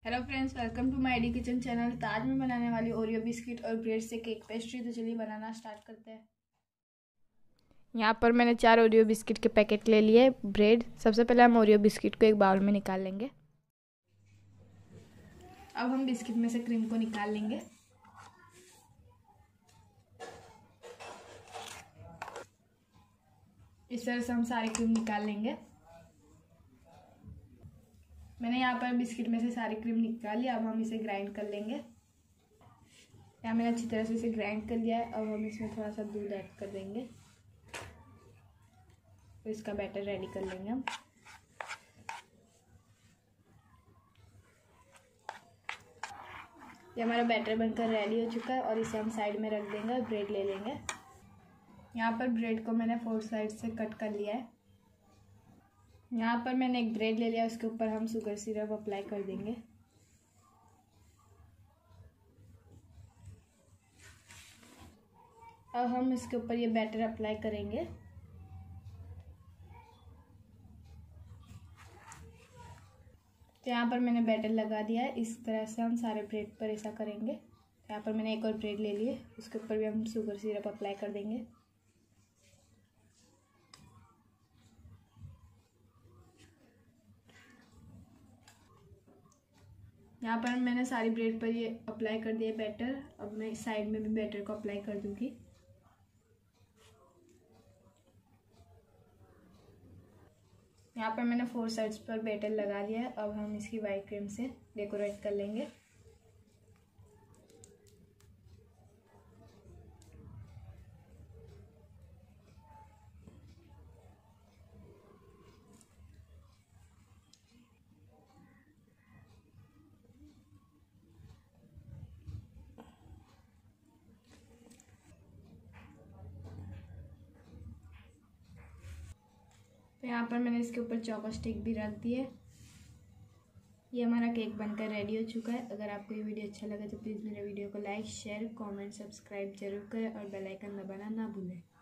Hello friends, welcome to my D kitchen channel. तो आज मैं बनाने वाली ओरियो बिस्किट और ब्रेड से केक पेस्ट्री। तो चलिए बनाना स्टार्ट करते हैं। यहाँ पर मैंने 4 ओरियो बिस्किट के पैकेट ले लिए। ब्रेड, सबसे पहले हम ओरियो बिस्किट को एक बाउल में निकाल लेंगे। अब हम बिस्किट में से क्रीम को निकाल लेंगे। इस तरह से हम सारी क्रीम निकाल लेंगे। मैंने यहाँ पर बिस्किट में से सारी क्रीम निकाल लिया। अब हम इसे ग्राइंड कर लेंगे। यहाँ मैंने अच्छी तरह से इसे ग्राइंड कर लिया है। अब हम इसमें थोड़ा सा दूध ऐड कर देंगे, तो इसका बैटर रेडी कर लेंगे हम। ये हमारा बैटर बनकर रेडी हो चुका है और इसे हम साइड में रख देंगे और ब्रेड ले लेंगे। यहाँ पर ब्रेड को मैंने 4 साइड से कट कर लिया है। यहाँ पर मैंने एक ब्रेड ले लिया, उसके ऊपर हम शुगर सिरप अप्लाई कर देंगे। अब हम इसके ऊपर ये बैटर अप्लाई करेंगे। तो यहाँ पर मैंने बैटर लगा दिया है। इस तरह से हम सारे ब्रेड पर ऐसा करेंगे। यहाँ पर मैंने एक और ब्रेड ले लिए, उसके ऊपर भी हम शुगर सिरप अप्लाई कर देंगे। यहाँ पर मैंने सारी ब्रेड पर ये अप्लाई कर दिया बैटर। अब मैं इस साइड में भी बैटर को अप्लाई कर दूंगी। यहाँ पर मैंने 4 साइड्स पर बैटर लगा दिया है। अब हम इसकी वाइट क्रीम से डेकोरेट कर लेंगे। तो यहाँ पर मैंने इसके ऊपर चोको स्टिक भी रख दिए। ये हमारा केक बनकर रेडी हो चुका है। अगर आपको ये वीडियो अच्छा लगा तो प्लीज़ मेरे वीडियो को लाइक, शेयर, कमेंट, सब्सक्राइब जरूर करें और बेल आइकन दबाना ना भूलें।